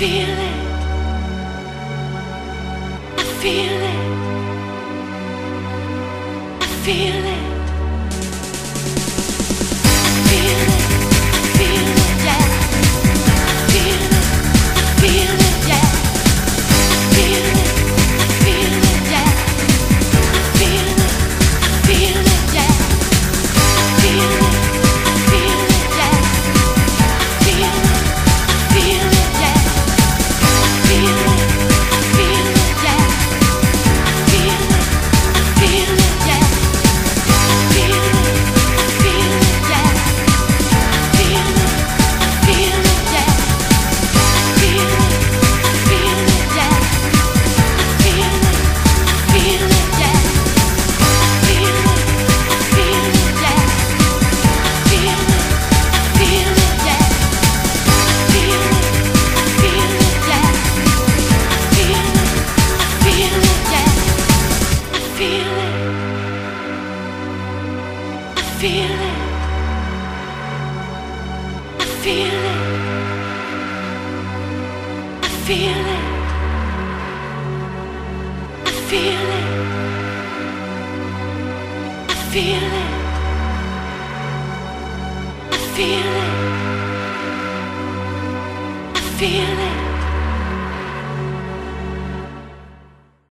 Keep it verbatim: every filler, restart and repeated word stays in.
feel it. I feel it. I feel it. I feel it. I feel it, yeah. I feel it. I feel it, yeah. I feel it. I feel it, yeah. I feel it. I feel it, yeah. I feel it. I feel it, yeah. I feel it. I feel it, yeah. I feel it. I feel it, yeah. I feel it. I feel it, yeah. I feel it. I feel it, yeah. I feel it. I feel it, yeah. I feel it. I feel it, yeah. I feel it. I feel it, yeah. I feel it. I feel it, yeah. I feel it. I feel it, yeah. I feel it. I feel it, yeah. I feel it. I feel it, yeah. I feel it. I feel it. I feel it. I feel it. I feel it. I feel it. I feel it. I feel it.